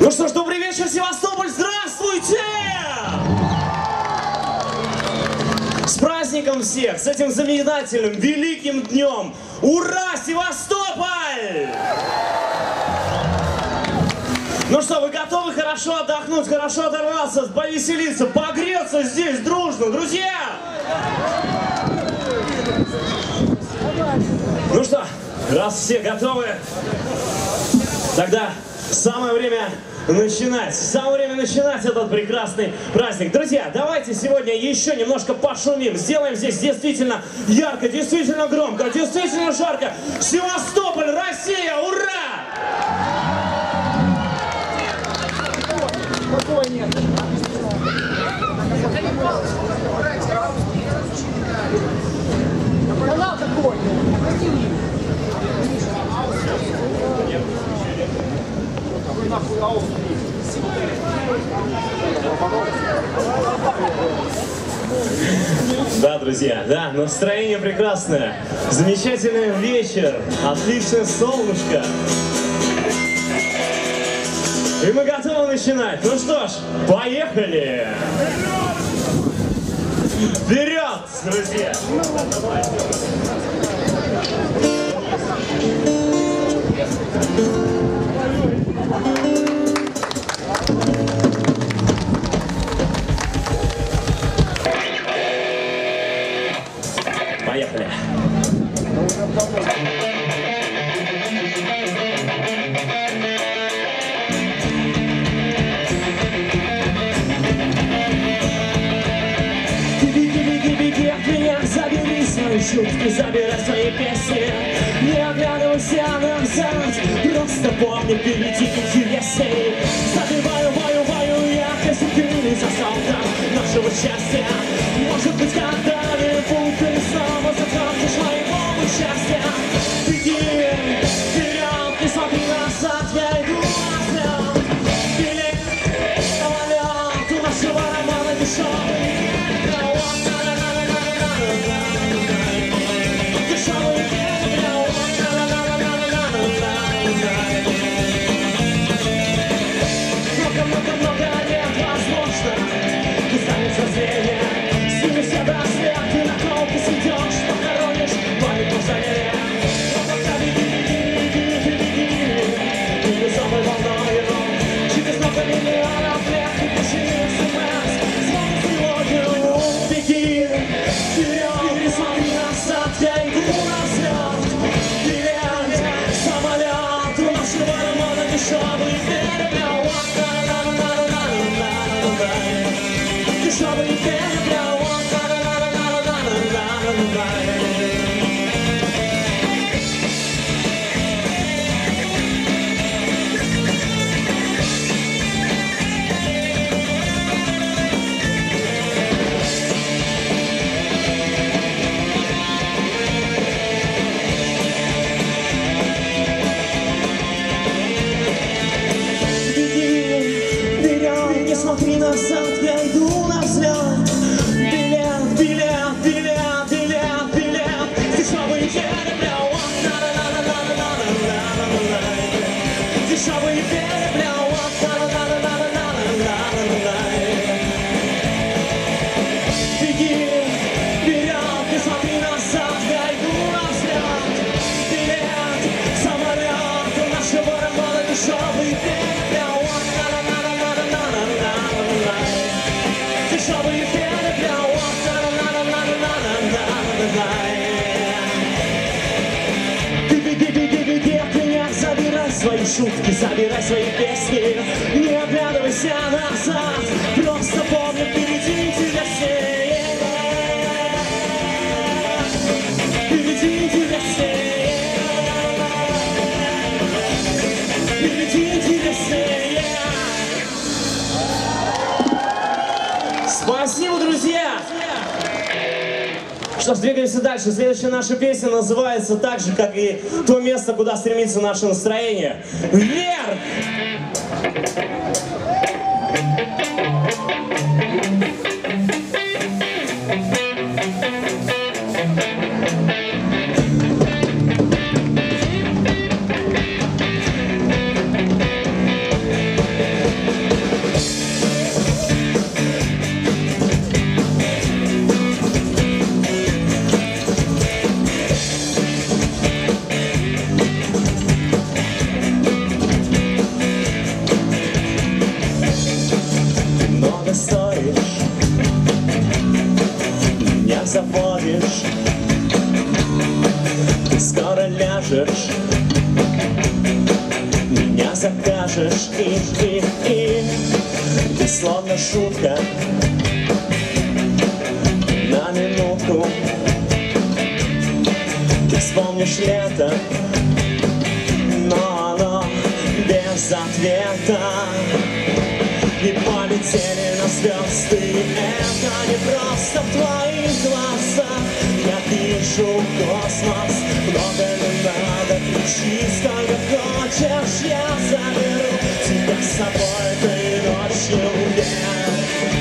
Ну что ж, добрый вечер, Севастополь, здравствуйте! С праздником всех, с этим знаменательным, великим днем! Ура, Севастополь! Ну что, вы готовы хорошо отдохнуть, хорошо оторваться, повеселиться, погреться здесь дружно, друзья? Ну что, раз все готовы, тогда самое время начинать этот прекрасный праздник. Друзья, давайте сегодня еще немножко пошумим. Сделаем здесь действительно ярко, действительно громко, действительно жарко. Севастополь, Россия, ура! Да, друзья, да, настроение прекрасное, замечательный вечер, отличное солнышко. И мы готовы начинать. Ну что ж, поехали! Вперед, друзья! Поехали! Беги от меня, забери свои шутки, забирай свои песни. Не оглядывайся назад, просто помни, впереди интересней. Забиваю бою, я косяки за солнца нашего счастья. Может быть, когда-нибудь ты снова затронешь моего счастья. Беги вперед, не смотри назад, я иду назад. Билет, самолет, у нашего романа дешевый. Смотри назад, я иду на взлет. Билет, дешевый перебля. Дешевый перебля. Беги вперед, не смотри назад, я иду на взлет. Билет, самолет, у нашего романа дешевый перебля. Дешевый перебля. Беги от меня, забирай свои шутки, забирай свои песни. Не оглядывайся назад, просто помни, впереди интереснее. Впереди интереснее. Впереди интереснее. Спасибо, друзья! Что ж, двигаемся дальше. Следующая наша песня называется так же, как и то место, куда стремится наше настроение. Вверх! закажешь и ты словно шутка на минутку. Ты вспомнишь лето, но оно без ответа. И полетели на звезды, это не просто в твоих глазах. Я вижу космос, много не надо, кричи сколько хочешь, я заберу тебя с собой этой ночью вверх.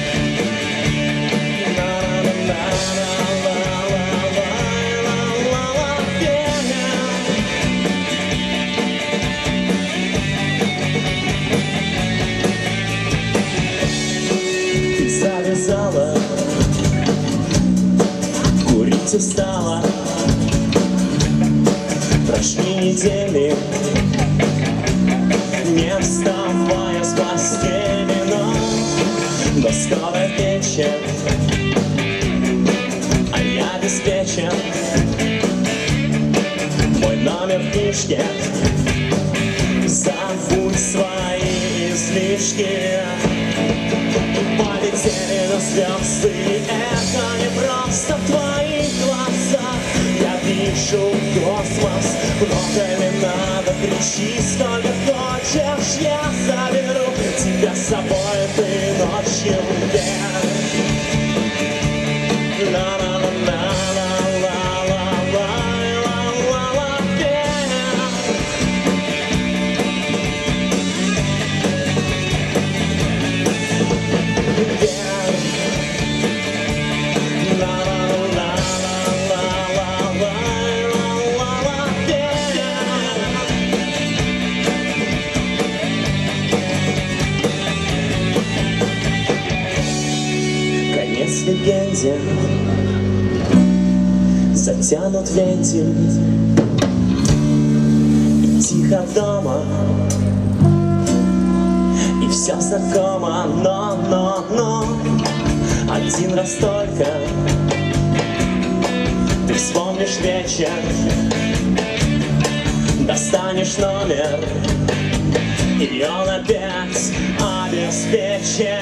Курить устала, прошли недели, не вставая с постели, но до скорой вечер, а я обеспечен. Мой номер в книжке, забудь свои излишки. Полетели на звезды, это не просто в твоих глазах. Я вижу космос, много не надо, кричи сколько хочешь, я заберу тебя с собой этой ночью вверх. Легенде затянут вентиль, и тихо дома, и все знакомо, но один раз только ты вспомнишь вечер, достанешь номер, и он опять обеспечен.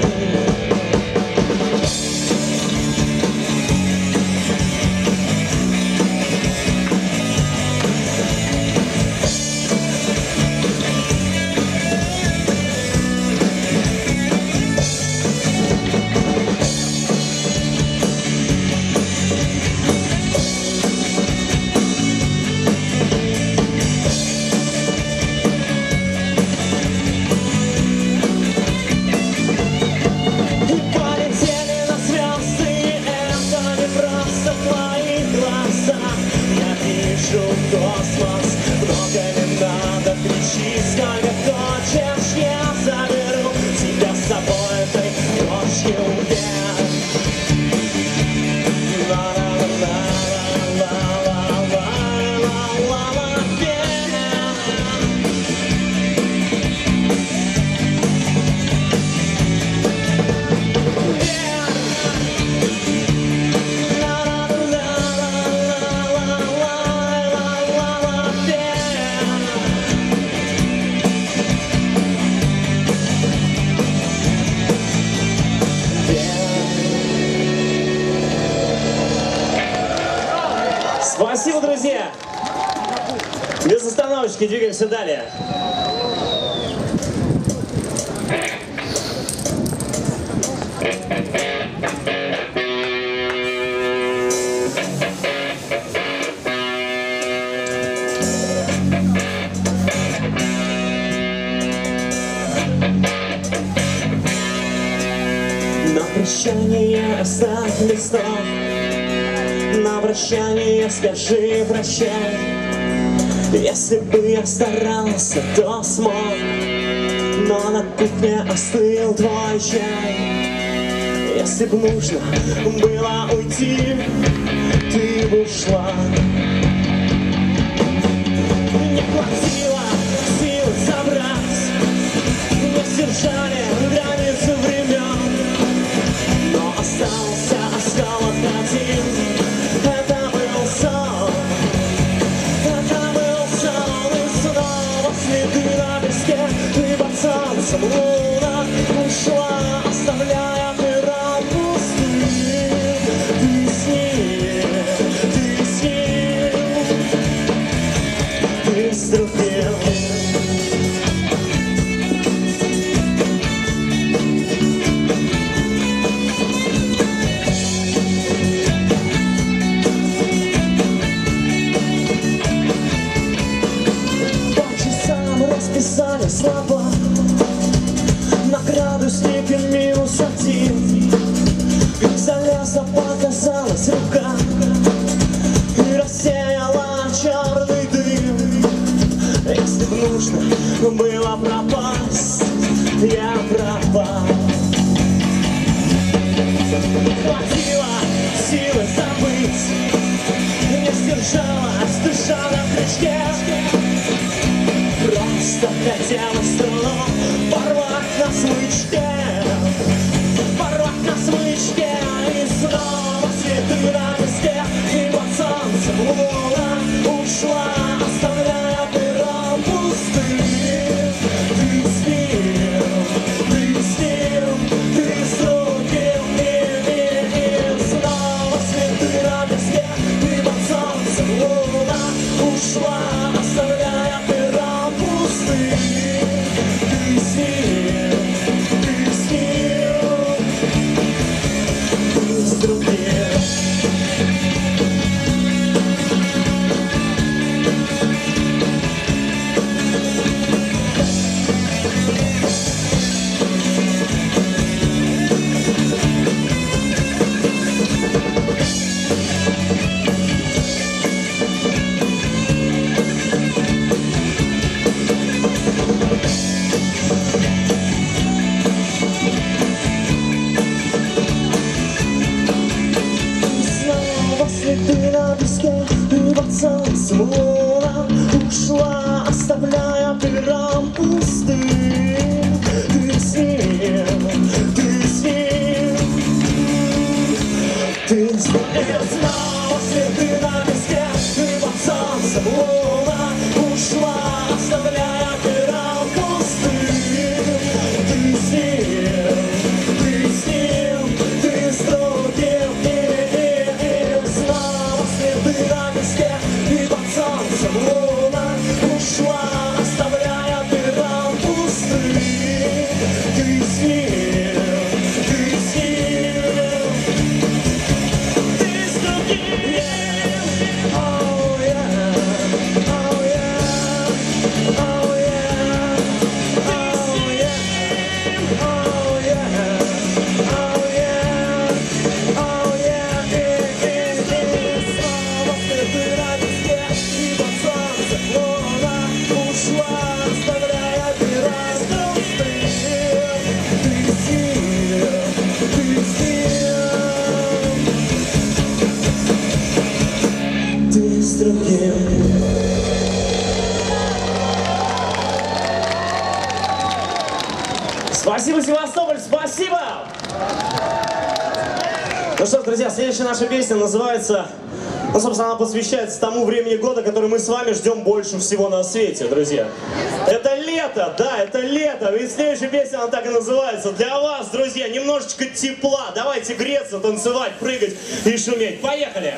Космос, много не надо, кричи сколько хочешь, я заберу тебя с собой этой ночью вверх. Спасибо, друзья! Без остановочки двигаемся далее. На прощание оставь листок, на прощание скажи прощай. Если бы я старался, то смог, но на кухне остыл твой чай. Если бы нужно было уйти, ты бы ушла. Не хватило сил собрать, не сдержали границы времен, но остался осколок один. Это был сон, и снова следы на песке. солнцем луна ушла, оставляя перрон пустым. Ты с ним, ты с другим. Расписали слова на градуснике -1. Из-за леса показалась рука и рассеяла черный дым. Если б нужно было пропасть, я пропал. Хватило силы забыть, не сдержалась душа на крючке. Просто хотела струну порвать на смычке, порвать на смычке. И снова цветы на песке, и под солнцем луна ушла, оставляя перрон пустым. Ты с ним, ты с другим, и снова цветы на песке, и под солнцем луна ушла, оставляя перрон пустым. Ты с ним, ты с другим. Цветы на песке, и под солнцем луна ушла, оставляя перрон пустым. Ты с ним, ты с ним, ты с ним. Снова цветы на песке, и под солнцем луна ушла, оставляя перрон пустым. Ты с ним, ты с ним, ты с другим. И под солнцем луна ушла, оставляя перрон пустым. Ты с ним, ты с ним, ты с другим. Oh yeah, oh yeah, oh yeah, oh yeah, oh yeah, oh yeah, oh yeah. Спасибо, Севастополь, спасибо! Ну что ж, друзья, следующая наша песня называется, ну, собственно, она посвящается тому времени года, который мы с вами ждем больше всего на свете, друзья. Это лето, да, это лето, ведь следующая песня, она так и называется. Для вас, друзья, немножечко тепла, давайте греться, танцевать, прыгать и шуметь. Поехали!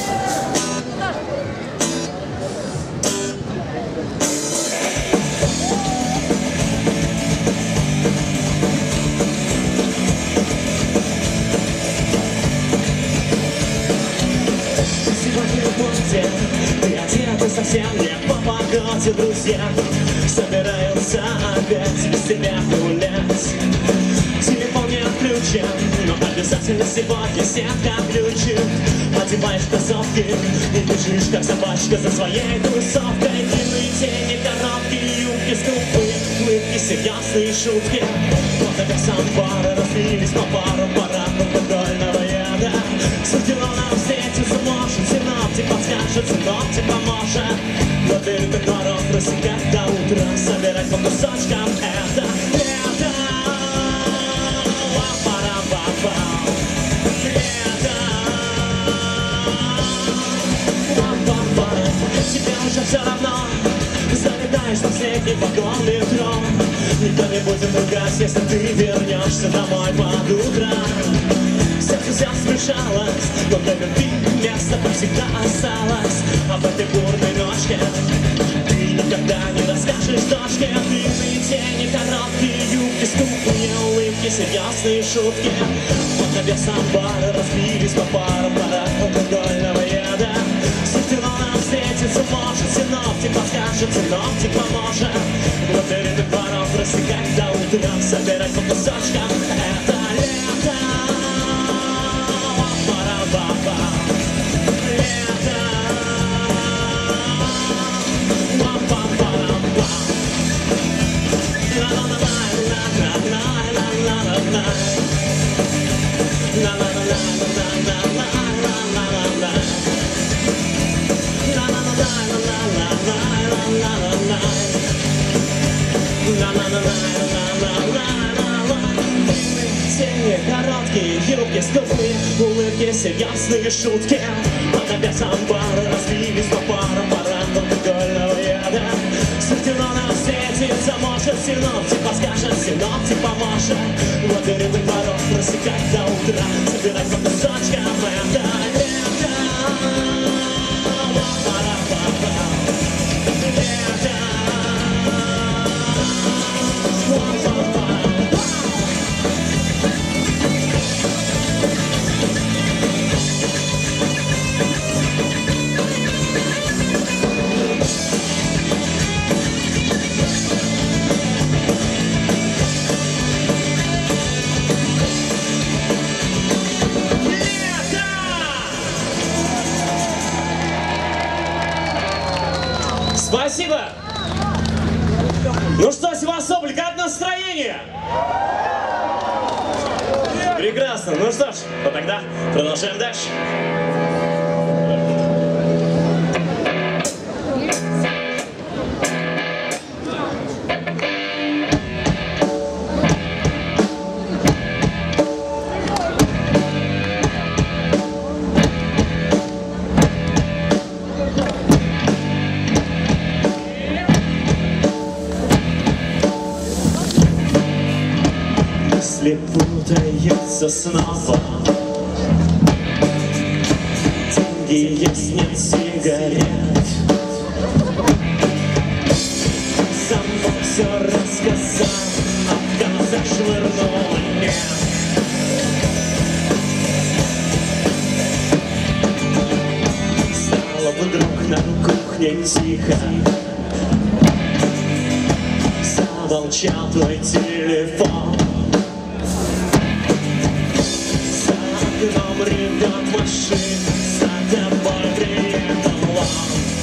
Ты одета совсем не по погоде, друзья собираются опять без тебя гулять. Телефон не отключен, но обязательно сегодня сетка ключит. Одеваешь кроссовки и бежишь, как собачка, за своей тусовкой. Длинные тени, короткие юбки, скупые улыбки, серьезные шутки. Вот как самбары разлились по пару парад алкогольного яда. Суждено нам встретиться, может, синоптик подскажет, синоптик поможет. Но ты как ворот просекать до утра, собирать по кусочкам это лето. Ла-пара-па-пау. Лето. Ла-па-пара. Тебе уже все равно, залетаешь в последний вагон метро. Никто не будет мешалось, но для любви место всегда осталось. А в этой бурной ночке ты никогда не расскажешь дочке. Длинные тени, короткие юбки, ступни, улыбки, серьезные шутки. Под навесом бара разбились по парам пара алкогольного яда. Суждено нам встретиться может, синоптик подскажет, синоптик поможет. Вот перед двором рассекать до утра, собирать по кусочкам это лето. Пара-па-па. Лето. Па-па-па-па. La-la-la-la-la-la-la-la-la-la. La-la-la-la-la-la-la-la-la-la. Тени, короткие юбки, ступни, улыбки, серьезные шутки. Под навесом бара разбились по парам парам алкогольного яда. Суждено нам встретиться может, синоптик подскажет, синоптик поможет. Вот перед двором рассекать до утра, собирать по кусочкам это лето. Спасибо! Ну что, Севастополь, как настроение? Прекрасно. Ну что ж, вот тогда продолжаем дальше. Если путается снова, деньги есть, нет сигарет. Замок все рассказал, а в конце швырнул нет. Стало вдруг на кухне тихо, замолчал твой телефон. За ревет машин, за тобой приехал он.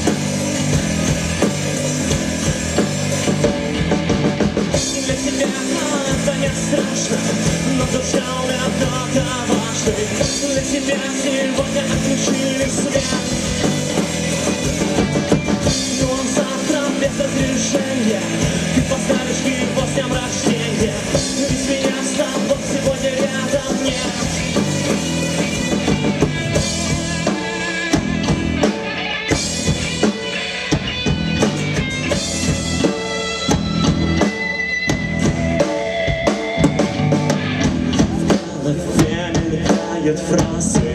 Для тебя это не страшно, но душа у меня кто-то важный. Для тебя сегодня отключили свет, но он завтра без разрешения. Ты поставишь его с днем рождения, ведь меня с тобой сегодня рядом нет. Фразы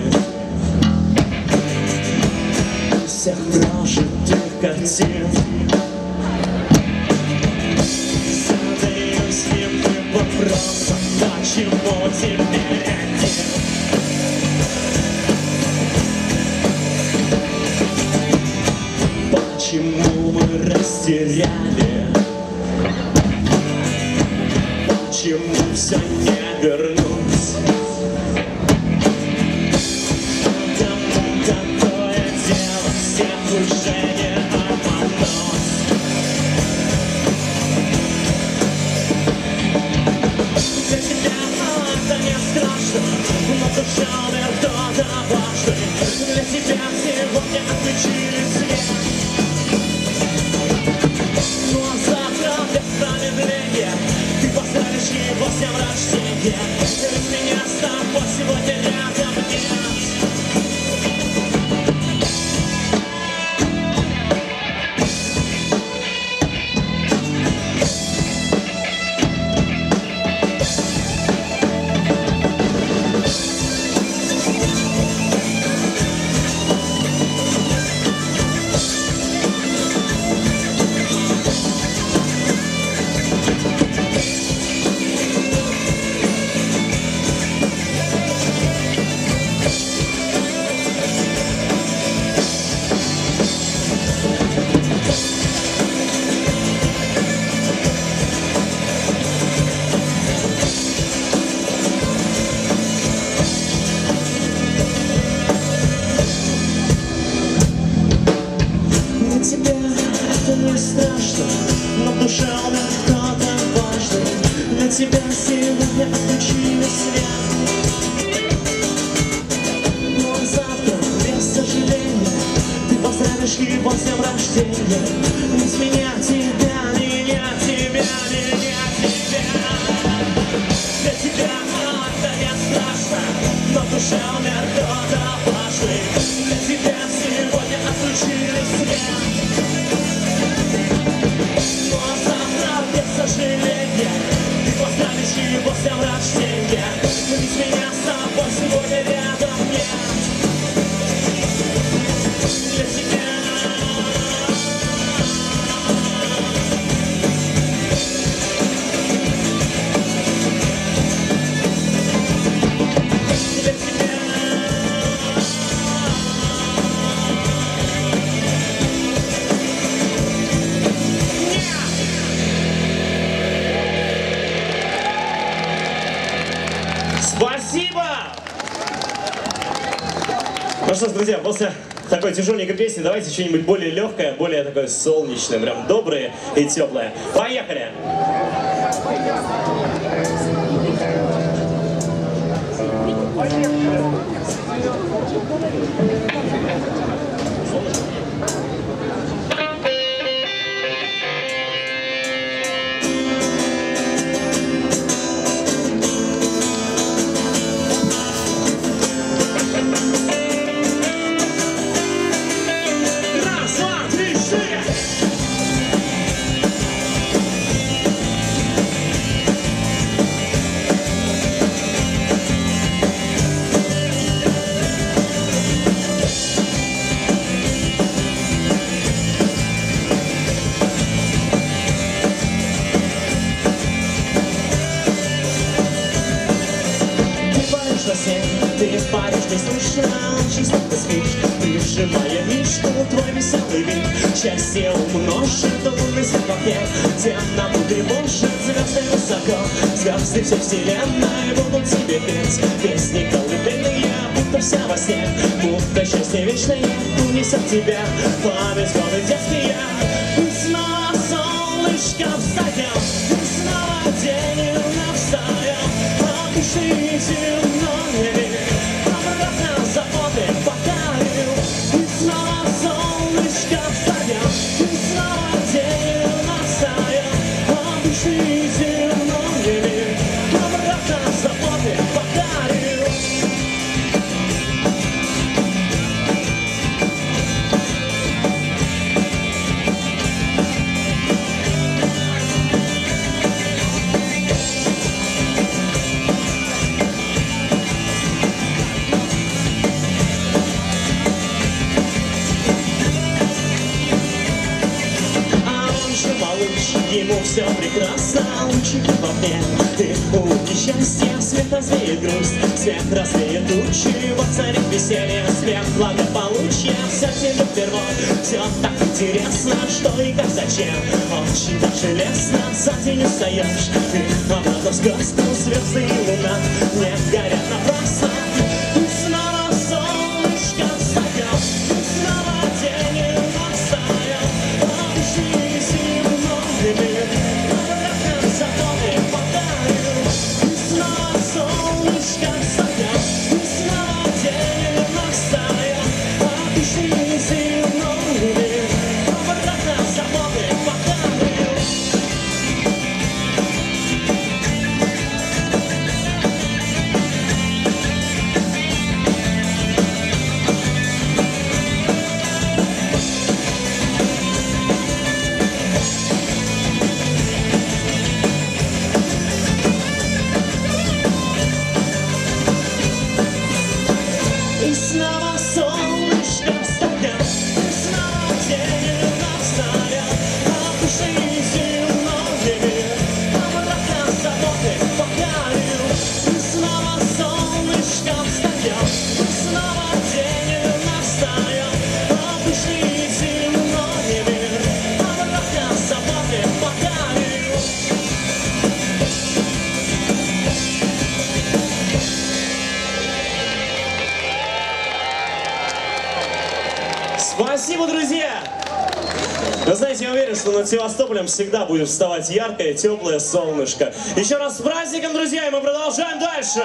всех прожитых картин. Задаюсь немым вопросом, почему теперь один? Почему мы растеряли? Почему все не вернуть? тебя сегодня отключили свет. Но завтра, без сожаления, ты поздравишь его с днем рождения. Ведь меня, тебя, меня, тебя, меня, тебя. Для тебя это не страшно, но в душе умер кто-то важный. Для тебя сегодня отключили свет. Но завтра, без сожаления, ты поздравишь его с днем рождения. Ведь меня с тобой сегодня рядом нет. Для тебя. Спасибо! Ну что ж, друзья, после такой тяжеленькой песни давайте что-нибудь более легкое, более такое солнечное, прям доброе и теплое. Поехали! Ты паришь, не слышно, чисто ты спишь, прижимая мишку, твой веселый вид. Счастье умножит, лунный свет в окне, темноту тревожит, звезды высоко. Звезды всей вселенной будут тебе петь песни колыбельные, будто вся во сне, будто счастье вечное унесет тебя память годы детские. И снова солнышко встаем, и снова день навстаем, обычный земной мир. Обратно заботы подарил, и снова солнышко встаем, и снова день навстаем, обычный земной мир. Обратно заботы подарил. Ему все прекрасно, лучики в окне. Ты улыбки счастья, свет развеет грусть, свет развеет тучи, воцарит веселье, свет благополучия. Все тебе впервой, все так интересно, что и как зачем. Очень даже лестно, за день устаешь, ты обратно в сказку, звезды и луна не горят напрасно. И снова солнышко встаем, и снова день настаем, обычный земной мир. Обратно заботы подарил, и снова солнышко встаем, и снова день настаем, обычный земной мир. Обратно заботы подарил. И снова солнышко встаем, и снова день настаем, обычный земной мир. Обратно заботы подарил, и снова солнышко встаем, и снова день настаем, обычный земной мир. Обратно заботы подарил. Спасибо, друзья! Вы знаете, я уверен, что над Севастополем всегда будет вставать яркое, теплое солнышко. Еще раз с праздником, друзья, и мы продолжаем дальше.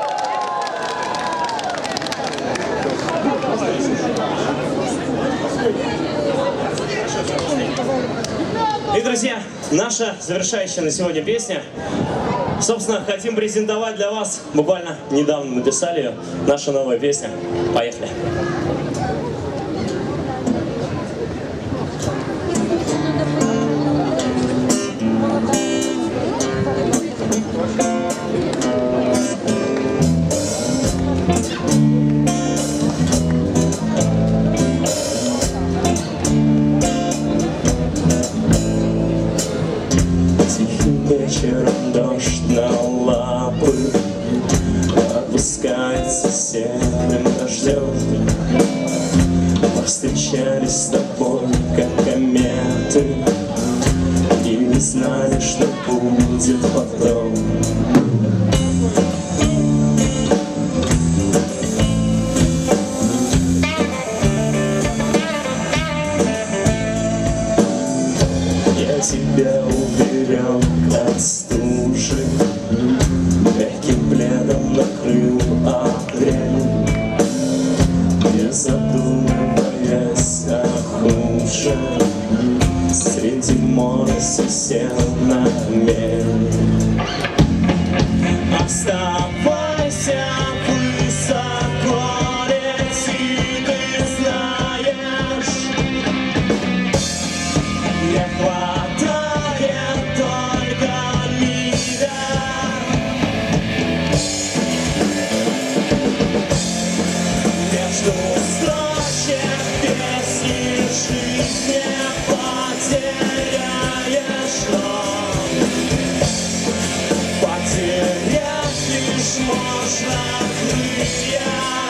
И, друзья, наша завершающая на сегодня песня. Собственно, хотим презентовать для вас, буквально недавно написали ее, наша новая песня. Поехали. Вечером дождь на лапы опускается серым дождем. Повстречались с тобой, как кометы, и не знали, что будет потом. Я тебя уберег от стужи, мягким пледом накрыл апрель, не задумываясь о худшем, среди моря сел на мель. Оставайся высоко, лети, ты знаешь, не хватает только мига. Между строчек песни жизни потеряешь, но потерять лишь можно крылья.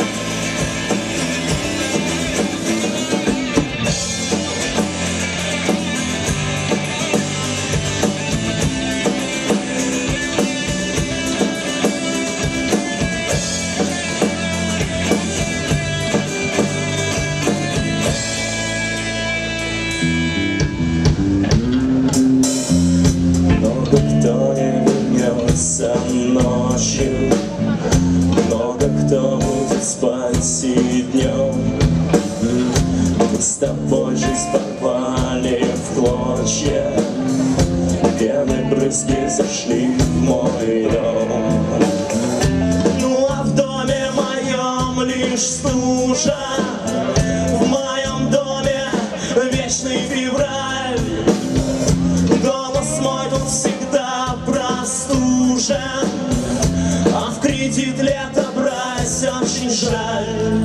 Много кто не вернется ночью, много кто будет спать и днем. Мы с тобой жизнь порвали в клочья, пены брызги зашли в мой дом. Ну а в доме моем лишь стужа, в моем доме вечный февраль. Голос мой тут всегда простужен, а в кредит лето брать очень жаль.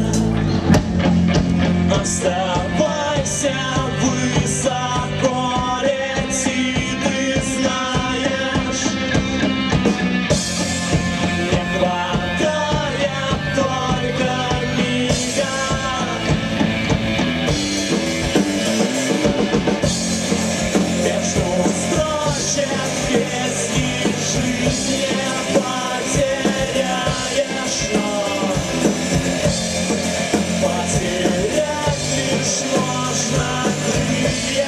Оставайся высоко, лети, ты знаешь, не хватает только мига. Между строчек песни жизни потеряешь, но потерять лишь можно крылья.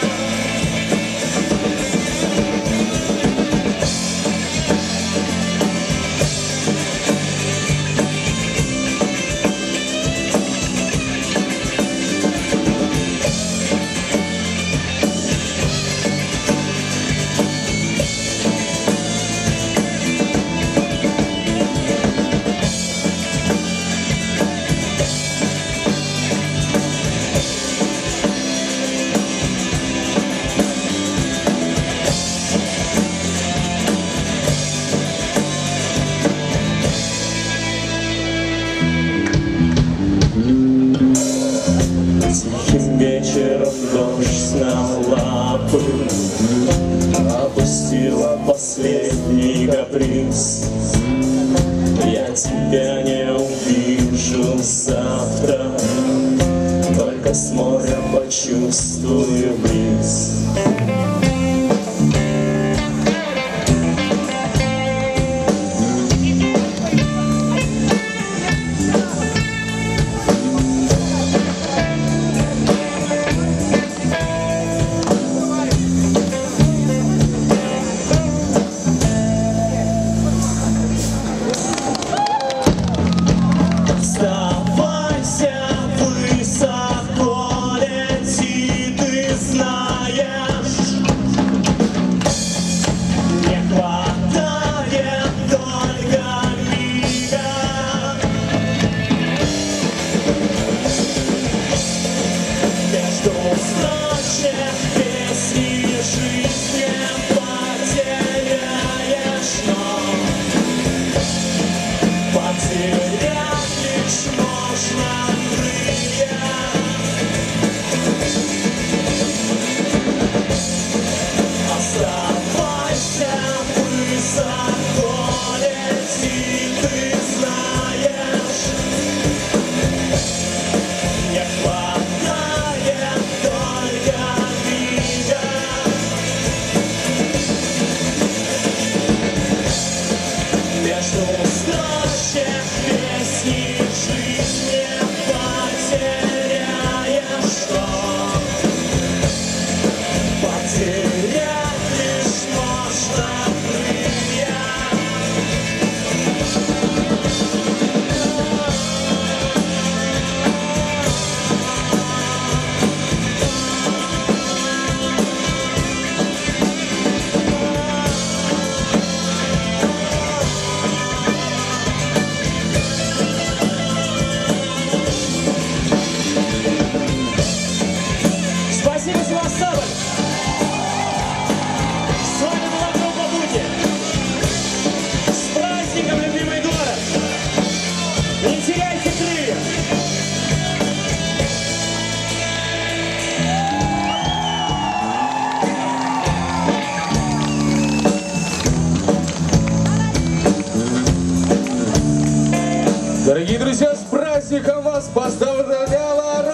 Тихим вечером дождь на лапы опустила последний каприз. Я тебя не увижу завтра, только с моря почувствую бриз. что строчек песни жизни потеряешь, что потерять лишь можно крылья. Спасибо, Севастополь! С вами была группа Буки. С праздником, любимый город! Не теряйте крылья! Дорогие друзья, с праздником вас поздравляла